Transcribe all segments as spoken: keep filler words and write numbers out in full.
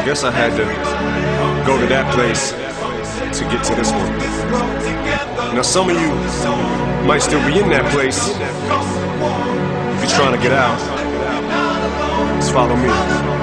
I guess I had to go to that place to get to this one. Now some of you might still be in that place. If you're trying to get out, just follow me.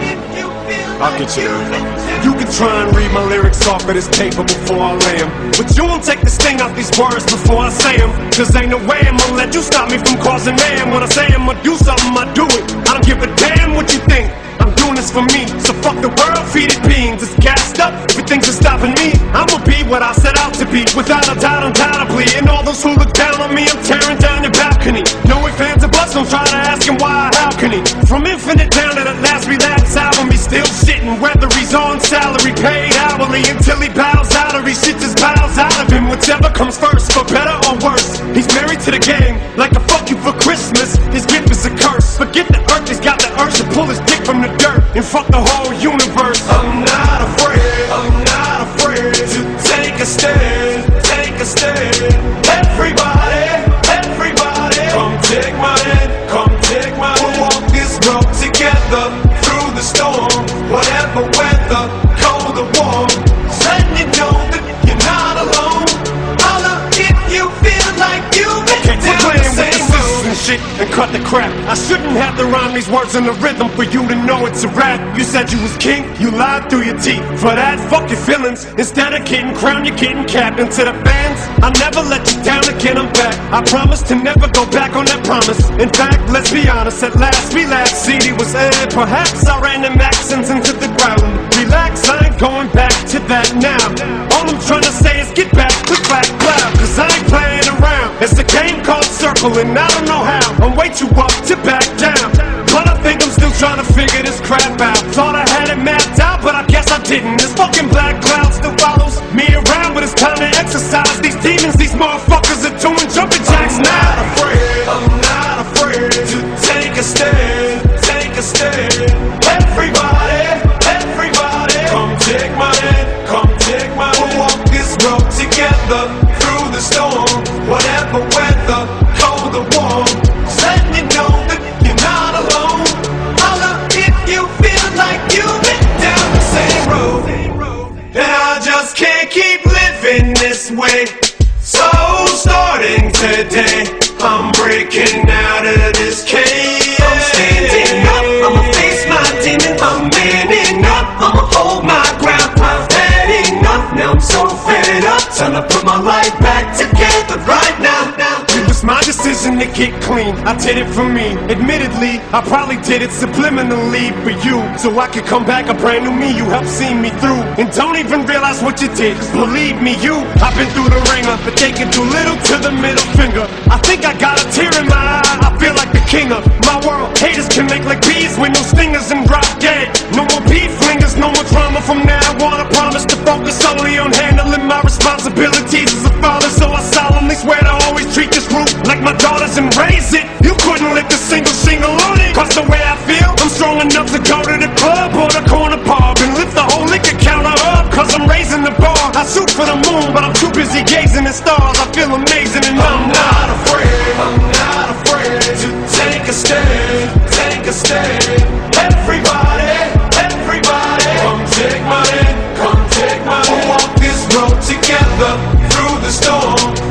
I'll get you there. You can try and read my lyrics off of this paper before I lay them, but you won't take the sting out these words before I say them. Cause ain't no way I'ma let you stop me from causing mayhem. When I say I'ma do something, I do it. I don't give a damn what you think. I'm doing this for me, so fuck the world, feed it beans. It's gassed up, everything's just stopping me. I'ma be what I set out to be, without a doubt, undoubtedly. And all those who look down on me, I'm tearing down your balcony. No ifs, ands, or buts, don't try to ask him why or how can he. From Infinite down to the last relapse album, he's still shitting. Whether he's on salary, paid hourly, until he bows out or he shit just bows out of him. Whichever comes first, for better or worse. He's married to the game, like a fuck you for Christmas. His gift is a curse. Forget the earth, he's got the urge to pull his dick from the dirt and fuck the whole universe. I'm not afraid, I'm not afraid to take a stand, take a stand. Everybody, everybody, come take my hand, come take my hand. We'll walk this road together through the storm, whatever weather, cold or warm. Letting you know that you're not alone. Holla if you feel like you've been down the same road. Shit and cut the crap. I shouldn't have to rhyme these words in the rhythm for you to know it's a rap. You said you was king, you lied through your teeth. For that, fuck your feelings. Instead of getting crowned, you're getting capped. And to the fans, I'll never let you down again, I'm back. I promise to never go back on that promise. In fact, let's be honest, at last we laughed. C D was aired, perhaps I ran them accents into the ground. Relax, I ain't going back to that now. All I'm trying to say is get back, click, clack, clap. Cause I ain't playing around. It's a game called Circle and I don't know how. I'm way too up to back down, but I think I'm still trying to figure this crap out. Thought I had it mapped out, but I guess I didn't. This fucking black cloud still follows me around, but it's time to exercise these demons. These motherfuckers are doing jumping jacks now. I'm not afraid, I'm not afraid to take a stand, take a stand. Everybody, everybody, come take my hand, come take my hand. We'll walk this road together through the storm, whatever weather, cold or warm. Letting you know that you're not alone. Holla if you feel like you've been down the same road. And I just can't keep living this way. So starting today, I'm breaking out of this cage. I'm standing up, I'ma face my demon. I'm manning up, I'ma hold my ground. I've had enough, now I'm so fed up. Time to put my life back together right now, now. It was my decision to get clean, I did it for me. Admittedly, I probably did it subliminally for you, so I could come back a brand new me. You helped see me through, and don't even realize what you did. Cause believe me, you, I've been through the ringer, but they can do little to the middle finger. I think I got a tear in my eye, I feel like the king of my world. Haters can make like bees with no stingers and drop dead. No more beef flingers, no more drama from now on. I promise to focus solely on handling my responsibilities as a father. So I solemnly swear to always treat this group like my daughters and raise it. You couldn't lift a single shingle on it. Cause the way I feel, I'm strong enough to go to the club or the corner pub and lift the whole liquor counter up. Cause I'm raising the bar. I shoot for the moon, but I'm too busy gazing at stars. I feel amazing and I'm, I'm not afraid. I'm not afraid to take a stand, take a stand. Everybody, everybody, come take my hand, come take my hand. We'll walk this road together through the storm,